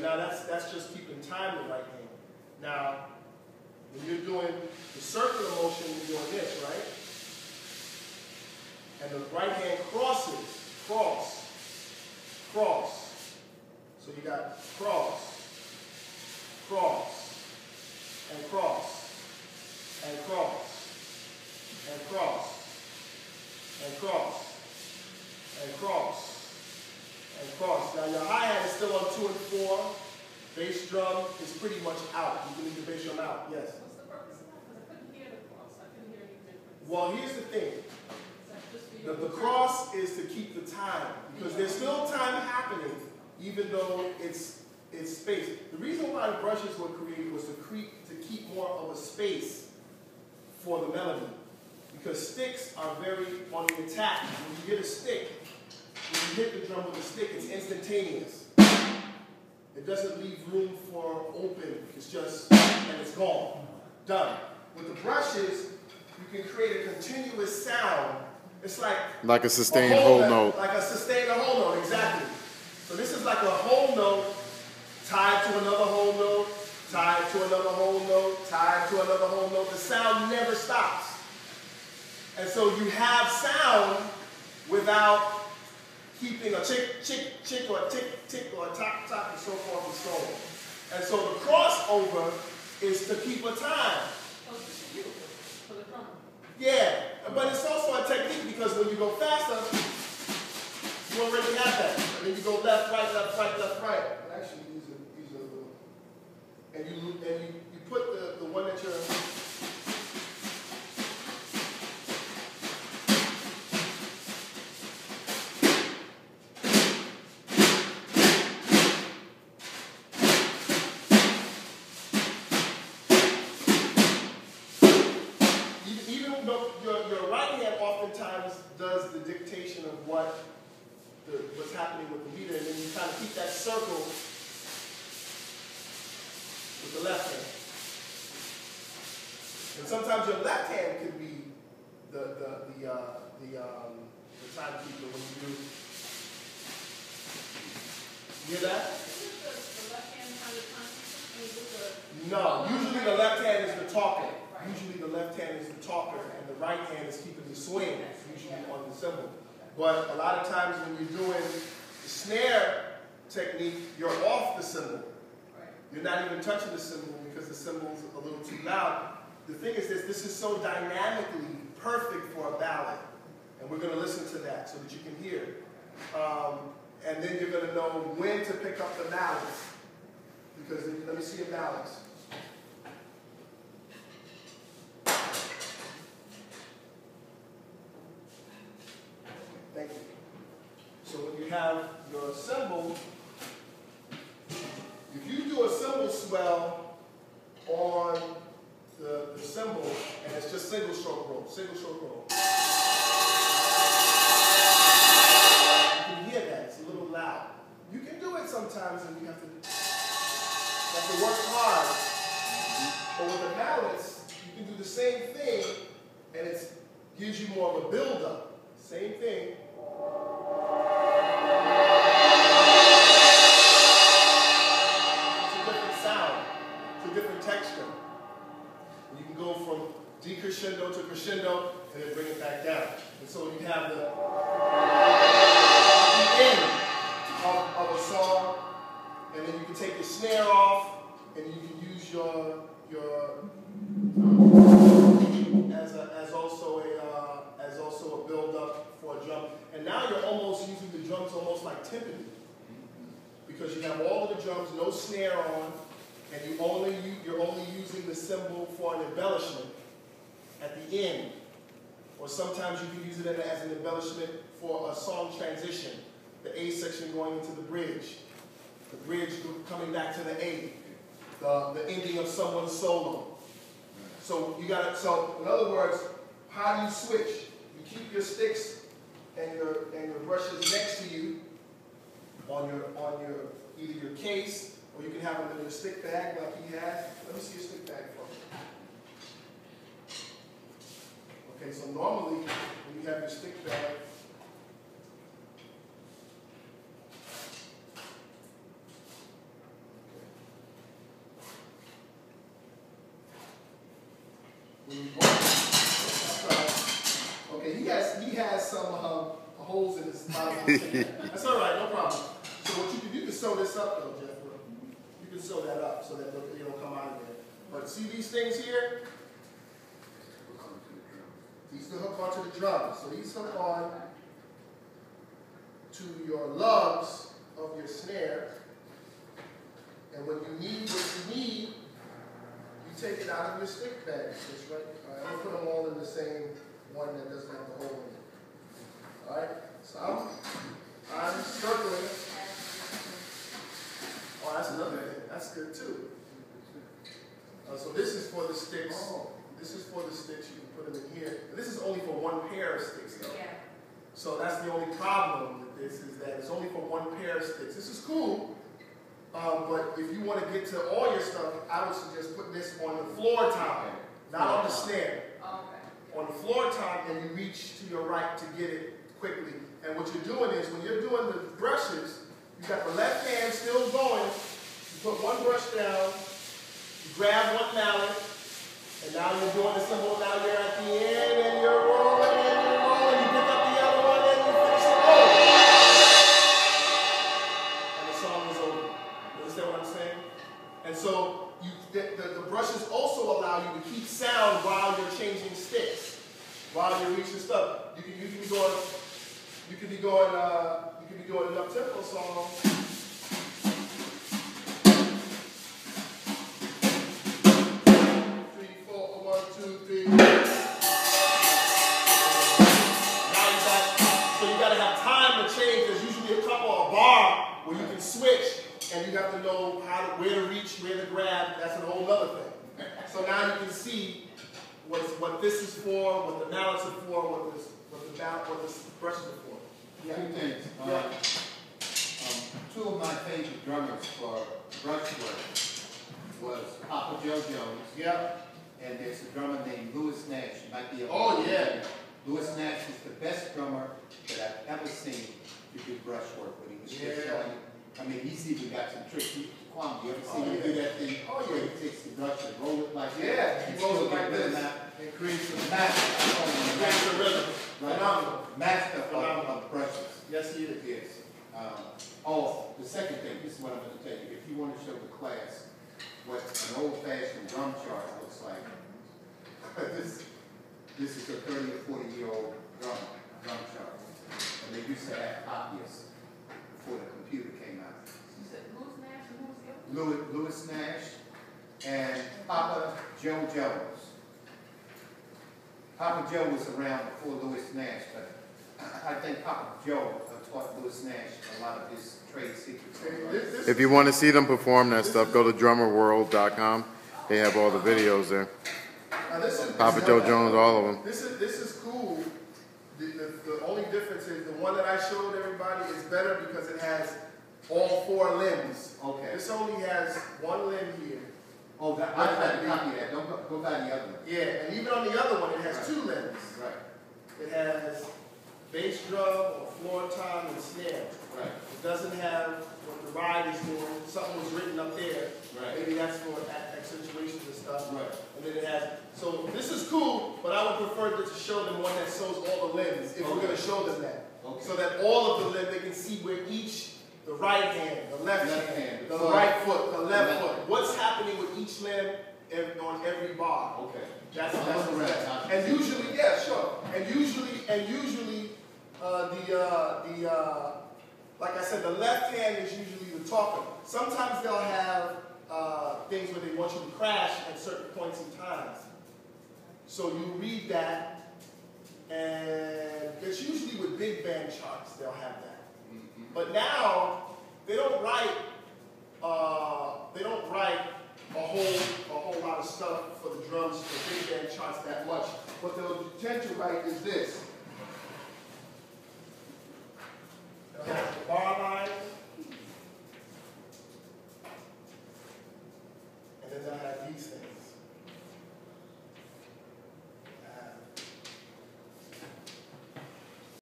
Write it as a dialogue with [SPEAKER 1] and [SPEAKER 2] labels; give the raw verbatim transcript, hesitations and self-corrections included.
[SPEAKER 1] now that's, that's just keeping time with the right hand. Now, when you're doing the circular motion, you're doing this, right? And the right hand crosses, cross, cross. So you got cross, cross, and cross, and cross, and cross, and cross, and cross, and cross. Now your hi-hat is still on two and four. Bass drum is pretty much out. You can leave the bass drum out, yes.
[SPEAKER 2] What's the purpose of that? Because I couldn't hear the cross. I couldn't hear any difference.
[SPEAKER 1] Well, here's the thing.
[SPEAKER 2] The,
[SPEAKER 1] the cross is to keep the time, because there's still time happening, even though it's it's space. The reason why the brushes were created was to create to keep more of a space for the melody, because sticks are very on the attack. When you hit a stick, when you hit the drum with a stick, it's instantaneous. It doesn't leave room for open. It's just and it's gone, done. With the brushes, you can create a continuous sound. It's like
[SPEAKER 3] like a sustained a whole, whole note.
[SPEAKER 1] Like a sustained a whole note, exactly. So this is like a whole note tied to another whole note, tied to another whole note, tied to another whole note. The sound never stops. And so you have sound without keeping a chick, chick, chick, or a tick, tick, or a top, top, and so forth and so on. And so the crossover is to keep a time.
[SPEAKER 2] Oh, this is beautiful for the drum.
[SPEAKER 1] Yeah, but it's also a technique, because when you go faster, you already have that. And then you go left, right, left, right, left, right. And actually, use a, use a little. And you and you, you put the, the one that you're. Does the dictation of what the, what's happening with the meter, and then you kind of keep that circle with the left hand. And sometimes your left hand can be the the the uh, the, um, the timekeeper when you do. You hear that?
[SPEAKER 2] Is it the, the left hand kind of timekeeper?
[SPEAKER 1] No, usually the left hand is the talker. Usually the left hand is the talker, and the right hand is keeping the swing, usually on the cymbal. But a lot of times when you're doing the snare technique, you're off the cymbal. You're not even touching the cymbal because the cymbal's a little too loud. The thing is this, this is so dynamically perfect for a ballad. And we're going to listen to that so that you can hear. Um, and then you're going to know when to pick up the balance. Because let me see your balance. Thank you. So when you have your cymbal, if you do a cymbal swell on the, the cymbal, and it's just single stroke roll, single stroke roll, you can hear that. It's a little loud. You can do it sometimes, and you have to, you have to work hard. But with the balance, you can do the same thing, and it gives you more of a build-up. Same thing. It's a different sound. It's a different texture. And you can go from decrescendo to crescendo and then bring it back down. And so you have the, the end of, of a song, and then you can take your snare off, and you can use your your as a, as also a uh, as also a build up for a drum. And now you're almost using the drums almost like timpani, because you have all of the drums, no snare on, and you only you're only using the cymbal for an embellishment at the end, or sometimes you can use it as an embellishment for a song transition, the A section going into the bridge, the bridge coming back to the A, the the ending of someone's solo. So you got it. So in other words, how do you switch? You keep your sticks and your and your brushes next to you on your on your either your case, or you can have them in your stick bag like he has. Let me see your stick bag for me. Okay, so normally when you have your stick bag, has some uh, holes in his bottom. That's all right, no problem. So what you can you can sew this up though, Jethro. You can sew that up so that it don't come out of there. But see these things here? These will hook onto the drum. So these hook on to your lugs of your snare. And when you need what you need, you take it out of your stick bag. That's right. All right, I'm gonna put them all in the same one that doesn't have the hole in it. All right. So I'm I'm circling. Oh, that's another thing. That's good too. Uh, so this is for the sticks. Oh. This is for the sticks. You can put them in here. This is only for one pair of sticks, though. Yeah. So that's the only problem with this is that it's only for one pair of sticks. This is cool, um, but if you want to get to all your stuff, I would suggest putting this on the floor top, okay. Not on the snare. Okay. On the floor top, and you reach to your right to get it quickly. And what you're doing is when you're doing the brushes, you got the left hand still going. You put one brush down. You grab one mallet, and now you're doing the symbol. Now you're at the end, and you're rolling, and you're rolling. You pick up the other one, and you finish the roll. And the song is over. You understand what I'm saying? And so you, the, the, the brushes also allow you to keep sound while you're changing sticks, while you're reaching stuff. You can, you can be going, you can be going, uh, you can be doing an up-tempo song. Switch, and you have to know how to, where to reach, where to grab. That's a whole other thing. So now you can see what, what this is for, what the mallets are for, what this, what the what the brushes are for.
[SPEAKER 4] Yeah. Two things.
[SPEAKER 1] Yeah.
[SPEAKER 4] Uh, um, two of my favorite drummers for brushwork was Papa Joe Jones.
[SPEAKER 1] Yeah.
[SPEAKER 4] And there's a drummer named Louis Nash. You might be able
[SPEAKER 1] oh
[SPEAKER 4] to
[SPEAKER 1] yeah.
[SPEAKER 4] Louis Nash is the best drummer that I've ever seen to do brushwork with. He was
[SPEAKER 1] yeah.
[SPEAKER 4] just showing. I mean, he's even got some tricks. He, Kwame, you ever seen
[SPEAKER 1] oh,
[SPEAKER 4] him
[SPEAKER 1] yeah.
[SPEAKER 4] do that thing?
[SPEAKER 1] Oh, yeah.
[SPEAKER 4] Where he takes the brush and roll it like
[SPEAKER 1] yeah.
[SPEAKER 4] that?
[SPEAKER 1] Yeah, he rolls it like this.
[SPEAKER 4] And creates a master.
[SPEAKER 1] Creates a rhythm.
[SPEAKER 4] Right.
[SPEAKER 1] Phenomenal.
[SPEAKER 4] Master of,
[SPEAKER 1] Phenomenal.
[SPEAKER 4] of brushes.
[SPEAKER 1] Yes, he is.
[SPEAKER 4] Yes. Um, oh, the second thing, this is what I'm going to tell you. If you want to show the class what an old-fashioned drum chart looks like, this, this is a thirty or forty year old drum, drum chart. And they used to have copies before the computer came out.
[SPEAKER 2] You said Louis Nash and who was the other?
[SPEAKER 4] Louis, Louis Nash and Papa Joe Jones. Papa Joe was around before Louis Nash, but I think Papa Joe taught Louis Nash a lot of his trade secrets.
[SPEAKER 3] If you want to see them perform that stuff, go to drummer world dot com. They have all the videos there.
[SPEAKER 1] Now this is,
[SPEAKER 3] Papa
[SPEAKER 1] this
[SPEAKER 3] Joe
[SPEAKER 1] is,
[SPEAKER 3] Jones, all of them.
[SPEAKER 1] This is this is cool. The, the, the only difference is the one that I showed everybody is better because it has all four limbs.
[SPEAKER 4] Okay.
[SPEAKER 1] This only has one limb here.
[SPEAKER 4] Oh, that, I tried to copy that. Don't go, go by the other one.
[SPEAKER 1] Yeah, and even on the other one, it has
[SPEAKER 4] right.
[SPEAKER 1] two limbs.
[SPEAKER 4] Right.
[SPEAKER 1] It has bass drum or floor tom and snare.
[SPEAKER 4] Right.
[SPEAKER 1] It doesn't have what the ride is doing. Something was written up there.
[SPEAKER 4] Right.
[SPEAKER 1] Maybe that's for accentuations and stuff.
[SPEAKER 4] Right.
[SPEAKER 1] And then it has, so this is cool, but I would prefer to show them one that shows all the limbs, if okay. we're going to show them that. Okay. So that all of the limbs, they can see where each, the right hand, the left, left hand, hand, the, the right foot, the left, left foot, what's happening with each limb on every bar.
[SPEAKER 4] Okay.
[SPEAKER 1] That's, that's the rest. And usually, yeah, sure. And usually, and usually, uh, the, uh, the, uh, like I said, the left hand is usually the talker. Sometimes they'll have uh, things where they want you to crash at certain points in time. So you read that, and it's usually with big band charts they'll have that. Mm-hmm. But now they don't write, uh, they don't write a whole a whole lot of stuff for the drums for big band charts that much. What they'll tend to write is this.